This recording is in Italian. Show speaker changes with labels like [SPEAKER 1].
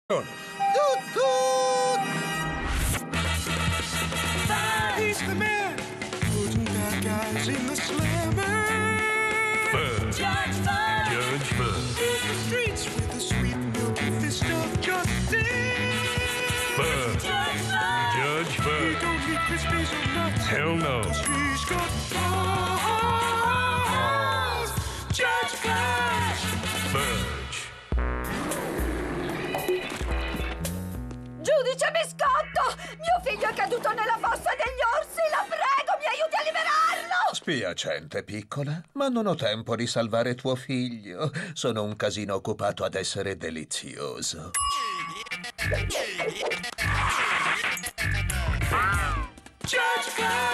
[SPEAKER 1] Tut, tut. He's the man putting bad guys in the slammer.
[SPEAKER 2] Judge Fudge!
[SPEAKER 3] Judge Fudge.
[SPEAKER 1] In the streets with a sweet milky fist of justice.
[SPEAKER 3] Fudge.
[SPEAKER 2] Judge Fudge!
[SPEAKER 3] Judge
[SPEAKER 1] He
[SPEAKER 3] Fudge.
[SPEAKER 1] don't need Krispies or nuts.
[SPEAKER 3] Hell no.
[SPEAKER 1] 'Cause he's got balls. Judge Fudge.
[SPEAKER 3] Fudge.
[SPEAKER 2] Giudice Biscotto! Mio figlio è caduto nella fossa degli orsi! La prego, mi aiuti a liberarlo!
[SPEAKER 4] Spiacente, piccola, ma non ho tempo di salvare tuo figlio. Sono un casino occupato ad essere delizioso.
[SPEAKER 1] Judge Fudge.